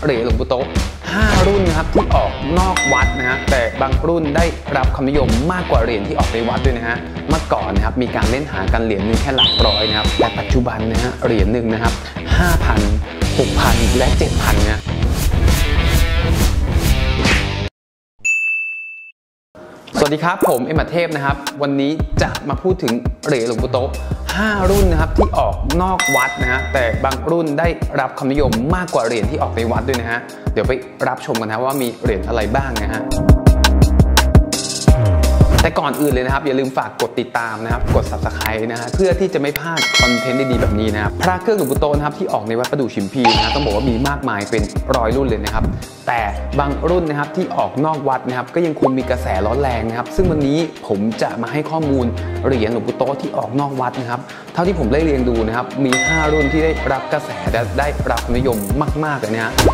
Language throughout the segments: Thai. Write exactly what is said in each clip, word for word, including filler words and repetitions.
เหรียญหลวงปู่โต๊ะห้ารุ่นนะครับที่ออกนอกวัดนะฮะแต่บางรุ่นได้รับความนิยมมากกว่าเหรียญที่ออกในวัดด้วยนะฮะเมื่อก่อนนะครับมีการเล่นหากันเหรียญนึงแค่หลักร้อยนะครับแต่ปัจจุบันนะฮะเหรียญหนึ่งนะครับห้าพัน หกพัน และ เจ็ดพัน นะสวัสดีครับผมเอ็มเทพนะครับวันนี้จะมาพูดถึงเหรียญหลวงปู่โต๊ะห้ารุ่นนะครับที่ออกนอกวัดนะฮะแต่บางรุ่นได้รับความนิยมมากกว่าเหรียญที่ออกในวัดด้วยนะฮะเดี๋ยวไปรับชมกันนะว่ามีเหรียญอะไรบ้างนะฮะแต่ก่อนอื่นเลยนะครับอย่าลืมฝากกดติดตามนะครับกด ซับสไครบ์ นะฮะเพื่อที่จะไม่พลาดคอนเทนต์ดีๆแบบนี้นะครับพระเครื่องหลวงปู่โต๊ะนะครับที่ออกในวัดประดู่ชิมพีนะต้องบอกว่ามีมากมายเป็นร้อยรุ่นเลยนะครับแต่บางรุ่นนะครับที่ออกนอกวัดนะครับก็ยังคงมีกระแสร้อนแรงนะครับซึ่งวันนี้ผมจะมาให้ข้อมูลเหรียญหลวงปู่โต๊ะที่ออกนอกวัดนะครับเท่าที่ผมได้เรียงดูนะครับมีห้ารุ่นที่ได้รับกระแสและได้รับความนิยมมากๆเลยนะฮะ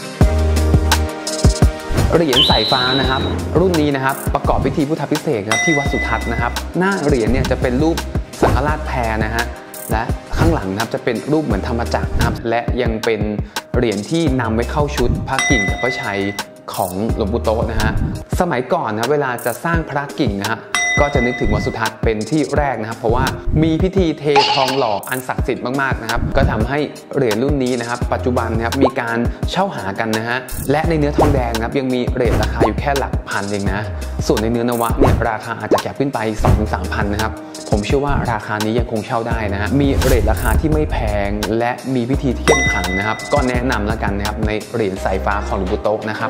เหรียญสายฟ้านะครับรุ่นนี้นะครับประกอบพิธีพุทธพิเศษครับที่วัดสุทัศน์นะครับหน้าเหรียญเนี่ยจะเป็นรูปสังฆราชแพรนะฮะและข้างหลังนะครับจะเป็นรูปเหมือนธรรมจักรนะครับและยังเป็นเหรียญที่นำไว้เข้าชุดพระกิ่งกับพระชัยของหลวงปู่โต๊ะนะฮะสมัยก่อนนะเวลาจะสร้างพระกิ่งนะฮะก็จะนึกถึงวัดสุทัศน์เป็นที่แรกนะครับเพราะว่ามีพิธีเททองหล่ออันศักดิ์สิทธิ์มากๆนะครับก็ทำให้เหรียญรุ่นนี้นะครับปัจจุบันนะครับมีการเช่าหากันนะฮะและในเนื้อทองแดงนะครับยังมีเหรียญราคาอยู่แค่หลักพันเองนะส่วนในเนื้อนวะเนี่ยราคาอาจจะแก็บขึ้นไป สองถึงสามพัน นะครับผมเชื่อว่าราคานี้ยังคงเช่าได้นะฮะมีเหรียญราคาที่ไม่แพงและมีพิธีที่เข้มขลังนะครับก็แนะนำแล้วกันนะครับในเหรียญสายฟ้าของหลวงปู่โต๊ะนะครับ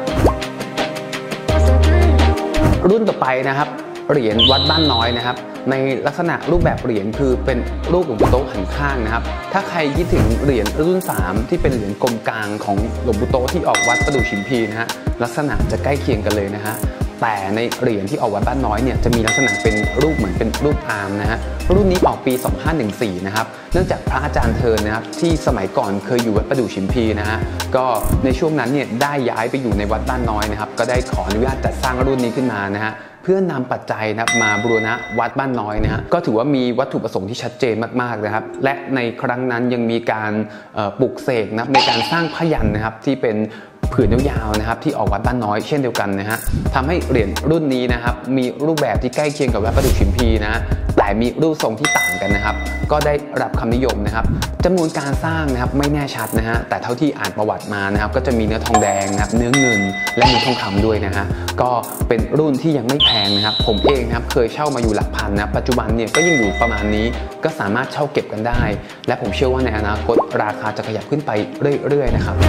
รุ่นต่อไปนะครับเหรียญวัดบ้านน้อยนะครับในลักษณะรูปแบบเหรียญคือเป็นรูปหลวงปู่โต๊ะหันข้างนะครับถ้าใครคิดถึงเหรียญรุ่นสามที่เป็นเหรียญกลมกลางของหลวงปู่โต๊ะที่ออกวัดประดู่ชิมพีนะฮะลักษณะจะใกล้เคียงกันเลยนะฮะแต่ในเหรียญที่ออกวัดบ้านน้อยเนี่ยจะมีลักษณะเป็นรูปเหมือนเป็นรูปอาร์มนะฮะรุ่นนี้ออกปีสองพันห้าร้อยสิบสี่นะครับเนื่องจากพระอาจารย์เทินนะครับที่สมัยก่อนเคยอยู่วัดประดู่ชิมพีนะฮะก็ในช่วงนั้นเนี่ยได้ย้ายไปอยู่ในวัดบ้านน้อยนะครับก็ได้ขออนุญาตจัดสร้างรุ่นนี้ขึ้นมานะฮะเพื่อนำปัจจัยนะมาบูรณะวัดบ้านน้อยนะฮะก็ถือว่ามีวัตถุประสงค์ที่ชัดเจนมากๆนะครับและในครั้งนั้นยังมีการปลุกเสกนะในการสร้างพยัญชนะนะครับที่เป็นผืนยาวๆนะครับที่ออกวัดบ้านน้อยเช่นเดียวกันนะฮะทำให้เหรียญรุ่นนี้นะครับมีรูปแบบที่ใกล้เคียงกับวัดประดู่ชิมพีนะแต่มีรูปทรงที่ต่างกันนะครับก็ได้รับคำนิยมนะครับจำนวนการสร้างนะครับไม่แน่ชัดนะฮะแต่เท่าที่อ่านประวัติมานะครับก็จะมีเนื้อทองแดงนะครับเนื้อเงินและเนื้อทองคำด้วยนะฮะก็เป็นรุ่นที่ยังไม่แพงนะครับผมเองนะครับเคยเช่ามาอยู่หลักพันนะปัจจุบันเนี่ยก็ยังอยู่ประมาณนี้ก็สามารถเช่าเก็บกันได้และผมเชื่อว่าในอนาคตราคาจะขยับขึ้นไปเรื่อยๆนะครับ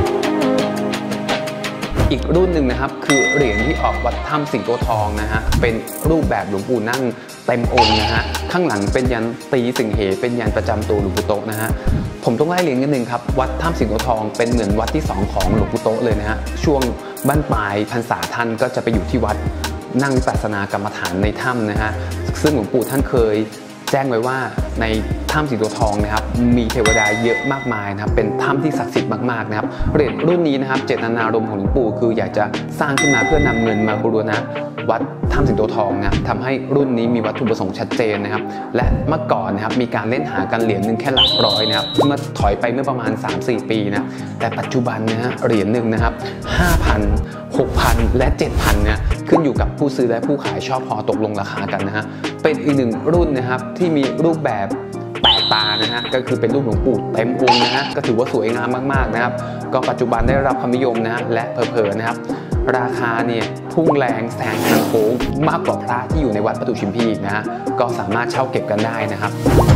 อีกรุ่นหนึ่งนะครับคือเหรียญที่ออกวัดถ้ำสิงโตทองนะฮะเป็นรูปแบบหลวงปู่นั่งเต็มองค์นะฮะข้างหลังเป็นยันตีสิงเหเป็นยันประจำตัวหลวงปู่โต๊ะนะฮะผมต้องไล่เรียงกันหนึ่งครับวัดถ้ำสิงโตทองเป็นเหมือนวัดที่สองของหลวงปู่โต๊ะเลยนะฮะช่วงบั้นปลายพรรษาท่านก็จะไปอยู่ที่วัดนั่งวิปัสสนากรรมฐานในถ้ำนะฮะซึ่งหลวงปู่ท่านเคยแจ้งไว้ว่าในถ้ำสิงโตทองนะครับมีเทวดาเยอะมากมายนะครับเป็นถ้ำที่ศักดิ์สิทธิ์มากๆนะครับเหรียญรุ่นนี้นะครับเจตนารมณ์ของหลวงปู่คืออยากจะสร้างขึ้นมาเพื่อนำเงินมาบูรณะวัดถ้ำสิงโตทองนะทำให้รุ่นนี้มีวัตถุประสงค์ชัดเจนนะครับและเมื่อก่อนนะครับมีการเล่นหากันเหรียญหนึ่งแค่หลักร้อยนะครับเมื่อถอยไปเมื่อประมาณ สามถึงสี่ ปีนะแต่ปัจจุบันนะฮะเหรียญหนึ่งนะครับ ห้าพัน หกพัน และ เจ็ดพัน เนี่ยขึ้นอยู่กับผู้ซื้อและผู้ขายชอบพอตกลงราคากันนะฮะเป็นอีกหนึ่งรุ่นนะครับที่มีรูปแบบแปลกตานะฮะก็คือเป็นรูปหลวงปู่เต็มองค์นะฮะก็ถือว่าสวยงามมากๆนะครับก็ปัจจุบันได้รับความนิยมนะฮะและเผลอๆนะครับราคาเนี่ยพุ่งแรงแซงทางโค้งมากกว่าพระที่อยู่ในวัดประดู่ชิมพีอีกนะฮะก็สามารถเช่าเก็บกันได้นะครับ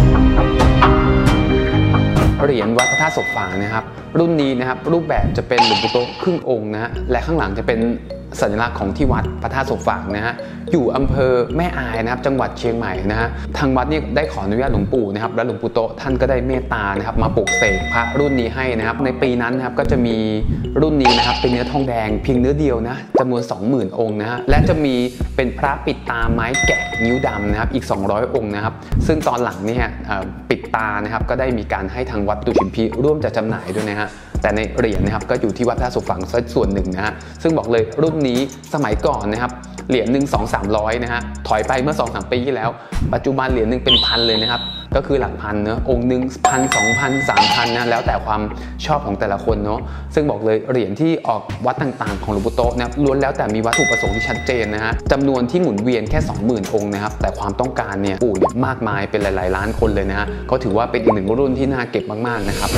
เหรียญวัดพระธาตุศพฝางนะครับรุ่นนี้นะครับรูปแบบจะเป็นหลวงปู่โต๊ะครึ่งองค์นะฮะและข้างหลังจะเป็นสัญลักษณ์ของที่วัดพระธาตุศพฝางนะฮะอยู่อำเภอแม่อายนะครับจังหวัดเชียงใหม่นะฮะทางวัดนี่ได้ขออนุญาตหลวงปู่นะครับและหลวงปู่โต๊ะท่านก็ได้เมตตานะครับมาปลุกเสกพระรุ่นนี้ให้นะครับในปีนั้นนะครับก็จะมีรุ่นนี้นะครับเป็นเนื้อทองแดงเพียงเนื้อเดียวนะจำนวน สองหมื่น องค์นะฮะและจะมีเป็นพระปิดตาไม้แกะนิ้วดำนะครับอีกสองร้อยองค์นะครับซึ่งตอนหลังเนี่ยปิดตานะครับก็ได้มีการให้ทางวัดประดู่ชิมพีร่วมจัดจำหน่ายด้วยนะฮะแต่ในเหรียญนะครับก็อยู่ที่วัดพระธาตุศพฝางส่วนหนึ่งนะฮะซึ่งบอกเลยรุ่นนี้สมัยก่อนนะครับเหรียญหนึ่ง สอง สามร้อยนะฮะถอยไปเมื่อ สองถึงสาม ปีที่แล้วปัจจุบันเหรียญหนึ่งเป็นพันเลยนะครับก็คือหลักพันเนอะองค์หนึ่งพันสองพันสามพันนะแล้วแต่ความชอบของแต่ละคนเนาะซึ่งบอกเลยเหรียญที่ออกวัดต่างๆของหลวงปู่โตะนะล้วนแล้วแต่มีวัตถุประสงค์ที่ชัดเจนนะฮะจำนวนที่หมุนเวียนแค่ สองหมื่น องค์นะครับแต่ความต้องการเนี่ยปู่เนี่ยมากมายเป็นหลายๆล้านคนเลยนะฮะก็ถือว่าเป็นอีกหนึ่งรุ่นที่น่าเก็บมากๆนะครับ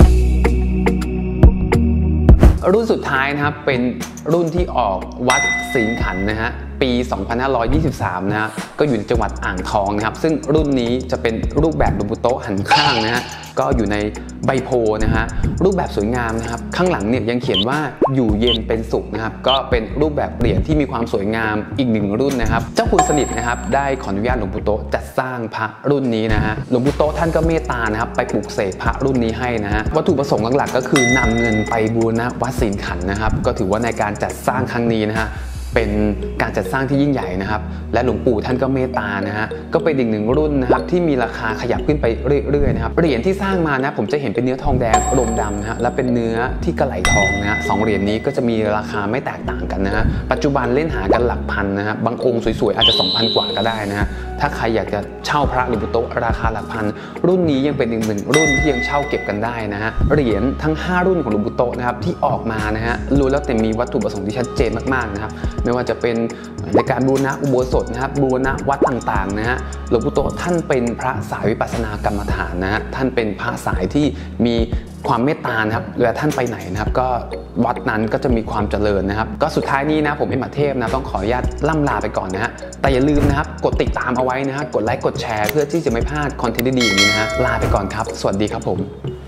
รุ่นสุดท้ายนะครับเป็นรุ่นที่ออกวัดสิงห์ขันนะฮะปี สองพันห้าร้อยยี่สิบสาม นะฮะก็อยู่ในจังหวัดอ่างทองนะครับซึ่งรุ่นนี้จะเป็นรูปแบบหลวงปู่โตะหันข้างนะฮะก็อยู่ในใบโพนะฮะรูปแบบสวยงามนะครับข้างหลังเนี่ยยังเขียนว่าอยู่เย็นเป็นสุขนะครับก็เป็นรูปแบบเหรียญที่มีความสวยงามอีกหนึ่งรุ่นนะครับเจ้าคุณสนิทนะครับได้ขออนุญาตหลวงปู่โตะจัดสร้างพระรุ่นนี้นะฮะหลวงปู่โตะท่านก็เมตตานะครับไปปลูกเสกพระรุ่นนี้ให้นะฮะวัตถุประสงค์หลักๆก็คือนำเงินไปบูรณะวัดสิงห์ขันนะครับก็ถือว่าในการจัดสร้างครั้งนี้นะฮะเป็นการจัดสร้างที่ยิ่งใหญ่นะครับและหลวงปู่ท่านก็เมตตานะฮะก็เป็นอีกหนึ่งรุ่นนะครับที่มีราคาขยับขึ้นไปเรื่อยๆนะครับเหรียญที่สร้างมานะผมจะเห็นเป็นเนื้อทองแดงอมดำนะฮะและเป็นเนื้อที่กระไหลทองนะฮะสองเหรียญนี้ก็จะมีราคาไม่แตกต่างกันนะฮะปัจจุบันเล่นหากันหลักพันนะฮะบางองค์สวยๆอาจจะ สองพัน กว่าก็ได้นะฮะถ้าใครอยากจะเช่าพระหลวงปู่โตะราคาหลักพันรุ่นนี้ยังเป็นอีกหนึ่งรุ่นที่ยังเช่าเก็บกันได้นะฮะเหรียญทั้งห้ารุ่นของหลวงปู่โตะนะครับที่ออกมานะฮะล้วนแล้วแต่มีวัตถุประสงค์ที่ชัดเจนมากๆนะครับไม่ว่าจะเป็นในการบูรณะอุโบสถนะครับบูรณะวัดต่างๆนะฮะหลวงปู่โตะท่านเป็นพระสายวิปัสสนากรรมฐานนะฮะท่านเป็นพระสายที่มีความเมตตานะครับเวลาท่านไปไหนนะครับก็วัดนั้นก็จะมีความเจริญนะครับก็สุดท้ายนี้นะผมเอ็มอาเทพนะต้องขออนุญาตล่ำลาไปก่อนนะฮะแต่อย่าลืมนะครับกดติดตามเอาไว้นะฮะกดไลค์กดแชร์เพื่อที่จะไม่พลาดคอนเทนต์ดีๆอย่างนี้นะฮะลาไปก่อนครับสวัสดีครับผม